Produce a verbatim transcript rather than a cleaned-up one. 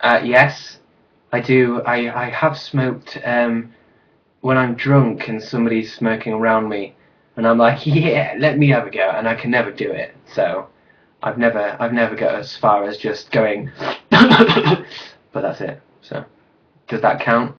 Uh, yes, I do. I I have smoked um, when I'm drunk and somebody's smoking around me, and I'm like, yeah, let me have a go, and I can never do it. So I've never I've never got as far as just going, but that's it. So does that count?